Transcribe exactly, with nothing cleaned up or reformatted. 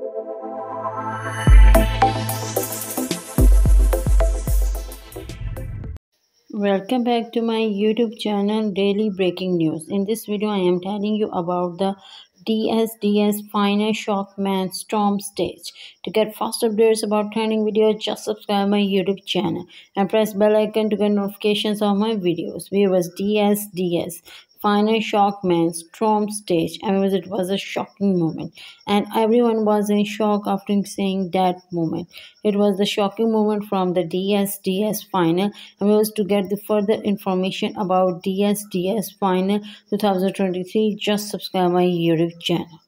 Welcome back to my YouTube channel Daily Breaking News. In this video, I am telling you about the D S D S Final Shock Man Storm Stage. To get fast updates about trending videos, just subscribe my YouTube channel and press bell icon to get notifications of my videos. Viewers, D S D S Final Shock Man Storm Stage. I mean, it was a shocking moment, and everyone was in shock after seeing that moment. It was the shocking moment from the D S D S final, and we was to get the further information about D S D S final twenty twenty-three. Just subscribe my YouTube channel.